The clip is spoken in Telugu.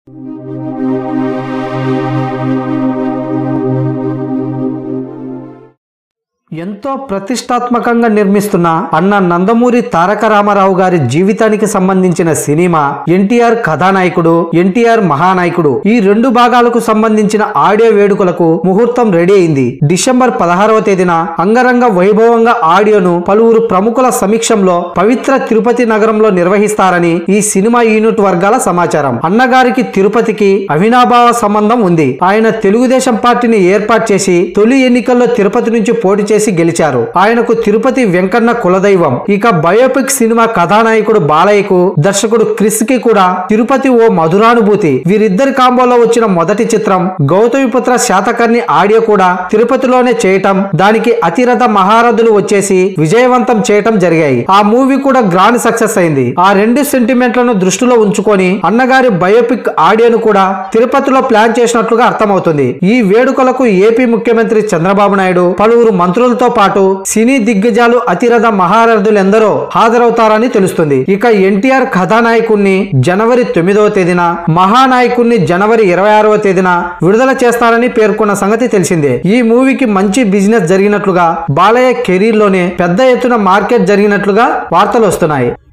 ఎంతో ప్రతిష్టాత్మకంగా నిర్మిస్తున్న అన్న నందమూరి తారక రామారావు గారి జీవితానికి సంబంధించిన సినిమా ఎన్టీఆర్ కథానాయకుడు, ఎన్టీఆర్ మహానాయకుడు ఈ రెండు భాగాలకు సంబంధించిన ఆడియో వేడుకలకు ముహూర్తం రెడీ అయింది. డిసెంబర్ 16వ తేదీన అంగరంగ వైభవంగా ఆడియోను పలువురు ప్రముఖుల సమీక్షంలో పవిత్ర తిరుపతి నగరంలో నిర్వహిస్తారని ఈ సినిమా యూనిట్ వర్గాల సమాచారం. అన్నగారికి తిరుపతికి అవినాభావ సంబంధం ఉంది. ఆయన తెలుగుదేశం పార్టీని ఏర్పాటు చేసి తొలి ఎన్నికల్లో తిరుపతి నుంచి పోటీ చేసి గెలిచారు. ఆయనకు తిరుపతి వెంకన్న కులదైవం. ఇక బయోపిక్ సినిమా కథానాయకుడు బాలయ్యకు, దర్శకుడు క్రిస్ కి కూడా తిరుపతి ఓ మధురానుభూతి. వీరిద్దరి కాంబోలో వచ్చిన మొదటి చిత్రం గౌతమిపుత్ర శాతకర్ణి ఆడియో కూడా తిరుపతిలోనే చేయటం, దానికి అతిరథ మహారథులు వచ్చేసి విజయవంతం చేయటం జరిగాయి. ఆ మూవీ కూడా గ్రాండ్ సక్సెస్ అయింది. ఆ రెండు సెంటిమెంట్లను దృష్టిలో ఉంచుకొని అన్నగారి బయోపిక్ ఆడియోను కూడా తిరుపతిలో ప్లాన్ చేసినట్లుగా అర్థమవుతుంది. ఈ వేడుకలకు ఏపీ ముఖ్యమంత్రి చంద్రబాబు నాయుడు, పలువురు మంత్రులతో పాటు సినీ దిగ్గజాలు, అతిరథ మహారథులెందరో హాజరవుతారని తెలుస్తుంది. ఇక ఎన్టీఆర్ కథానాయకుణ్ణి జనవరి 9వ తేదీన, మహానాయకుణ్ణి జనవరి 26వ తేదీన విడుదల చేస్తారని పేర్కొన్న సంగతి తెలిసిందే. ఈ మూవీకి మంచి బిజినెస్ జరిగినట్లుగా, బాలయ్య కెరీర్ లోనే పెద్ద ఎత్తున మార్కెట్ జరిగినట్లుగా వార్తలు వస్తున్నాయి.